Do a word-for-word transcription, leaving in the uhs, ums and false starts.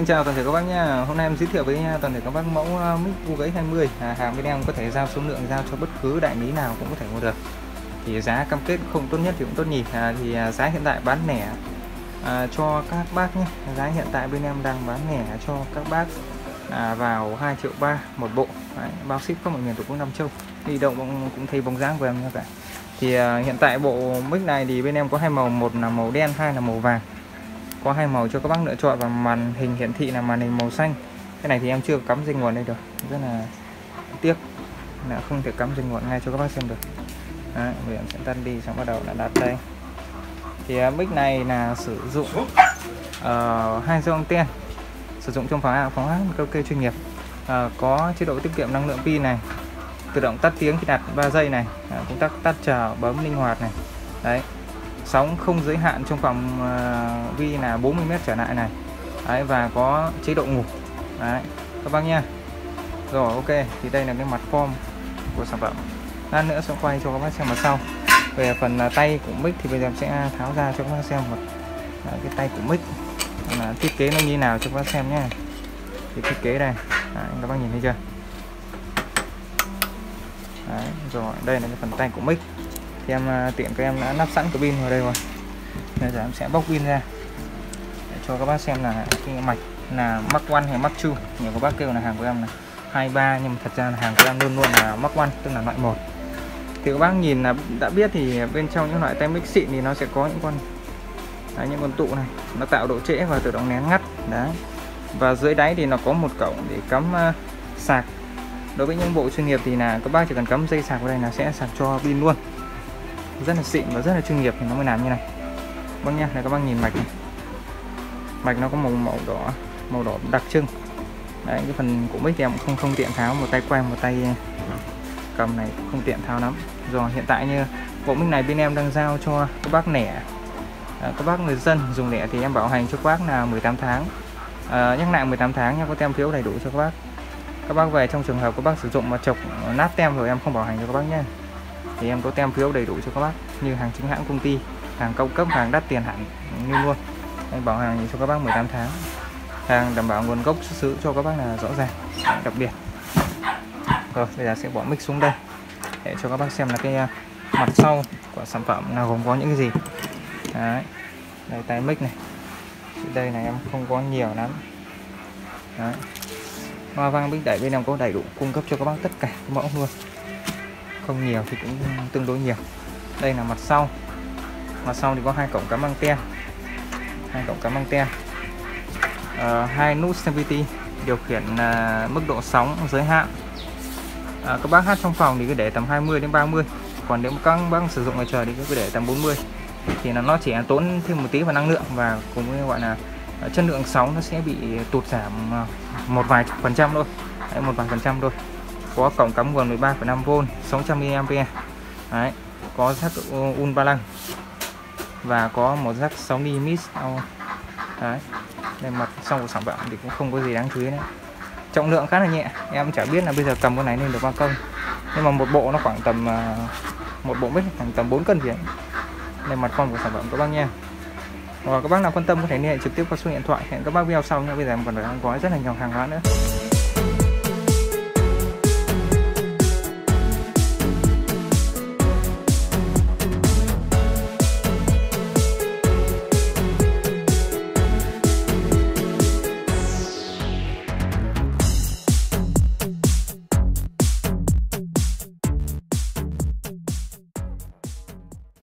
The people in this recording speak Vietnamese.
Xin chào toàn thể các bác nhá. Hôm nay em giới thiệu với toàn thể các bác mẫu mic u giê ích hai mươi. À, hàng bên em có thể giao số lượng giao cho bất cứ đại lý nào cũng có thể mua được. Thì giá cam kết không tốt nhất thì cũng tốt nhỉ. À, thì giá hiện tại bán lẻ à, cho các bác nhé. Giá hiện tại bên em đang bán lẻ cho các bác à, vào hai triệu ba một bộ. Đấy, bao ship có một miền tổ quốc Nam Châu. Đi đâu cũng, cũng thấy bóng dáng của em như vậy. Thì à, hiện tại bộ mic này thì bên em có hai màu, một là màu đen, hai là màu vàng. Có hai màu cho các bác lựa chọn, và màn hình hiển thị là màn hình màu xanh. Cái này thì em chưa cắm dây nguồn đây được, rất là tiếc là không thể cắm dây nguồn ngay cho các bác xem được. Đấy, bây giờ em sẽ tắt đi, xong bắt đầu là đặt đây. Thì uh, mic này là sử dụng uh, hai dòng anten, sử dụng trong phòng phòng hát karaoke chuyên nghiệp. Uh, có chế độ tiết kiệm năng lượng pin này, tự động tắt tiếng khi đặt ba giây này, uh, công tắc tắt chờ bấm linh hoạt này. Đấy, sóng không giới hạn trong phòng uh, vi là bốn mươi mét trở lại này. Đấy, và có chế độ ngủ. Đấy các bác nha. Rồi, ok, thì đây là cái mặt form của sản phẩm. Lát nữa sẽ quay cho các bác xem mặt sau. Về phần uh, tay của mic thì bây giờ sẽ tháo ra cho các bác xem một uh, cái tay của mic là thiết kế nó như nào cho các bác xem nhé. Thì thiết kế đây. Đấy, các bác nhìn thấy chưa? Đấy, rồi đây là cái phần tay của mic. Thì em uh, tiện các em đã lắp sẵn cái pin vào đây rồi. Bây giờ em sẽ bóc pin ra để cho các bác xem là cái mạch là Mark một hay Mark hai. Nhiều các bác kêu là hàng của em là hai ba, nhưng mà thật ra là hàng của em luôn luôn là Mark một, tức là loại một. Thì các bác nhìn là đã biết, thì bên trong những loại tai mic xịn thì nó sẽ có những con đấy, những con tụ này, nó tạo độ trễ và tự động nén ngắt. Đấy, và dưới đáy thì nó có một cổng để cắm uh, sạc. Đối với những bộ chuyên nghiệp thì là các bác chỉ cần cắm dây sạc vào đây là sẽ sạc cho pin luôn, rất là xịn và rất là chuyên nghiệp thì nó mới làm như này. Vâng nha, này các bác nhìn mạch này. Mạch nó có màu màu đỏ, màu đỏ đặc trưng. Đấy, cái phần của mic thì em cũng không không tiện tháo, một tay quay một tay cầm này không tiện tháo lắm. Rồi hiện tại như bộ mic này bên em đang giao cho các bác lẻ, à, các bác người dân dùng lẻ thì em bảo hành cho các bác là mười tám tháng. À, nhắc lại mười tám tháng nha, có tem phiếu đầy đủ cho các bác. Các bác về trong trường hợp các bác sử dụng mà chọc nát tem rồi em không bảo hành cho các bác nhé. Thì em có tem phiếu đầy đủ cho các bác, như hàng chính hãng công ty, hàng cao cấp, hàng đắt tiền hẳn như luôn. Em bảo hành cho các bác mười tám tháng. Hàng đảm bảo nguồn gốc xuất xứ cho các bác là rõ ràng, đặc biệt. Rồi bây giờ sẽ bỏ mic xuống đây để cho các bác xem là cái mặt sau của sản phẩm là gồm có những cái gì. Đấy, đây tay mic này. Đây này em không có nhiều lắm. Đấy, hoa vang mic đẩy bên em có đầy đủ, cung cấp cho các bác tất cả các mẫu luôn, không nhiều thì cũng tương đối nhiều. Đây là mặt sau. Mặt sau thì có hai cổng cắm anten, hai cổng cắm anten, uh, hai nút sensitivity điều khiển uh, mức độ sóng giới hạn. Uh, các bác hát trong phòng thì cứ để tầm hai mươi đến ba mươi, còn nếu các bác sử dụng ngoài trời thì cứ để tầm bốn mươi, thì là nó chỉ tốn thêm một tí vào năng lượng, và cùng với gọi là uh, chất lượng sóng nó sẽ bị tụt giảm uh, một vài phần trăm thôi. Đấy, một vài phần trăm thôi. Có cổng cắm nguồn mười ba phẩy năm vôn sáu trăm mi li am pe. Đấy, có jack un ba lăng và có một jack Sony Mix. Đấy, đây mặt sau của sản phẩm thì cũng không có gì đáng chú ý nữa. Trọng lượng khá là nhẹ, em chả biết là bây giờ cầm con này lên được bao công, nhưng mà một bộ nó khoảng tầm một bộ mic khoảng tầm bốn cân gì đấy. Đây mặt form của sản phẩm các bác nha. Và các bác nào quan tâm có thể liên hệ trực tiếp qua số điện thoại. Hẹn các bác video sau nha. Bây giờ em còn phải gói rất là nhiều hàng hóa nữa.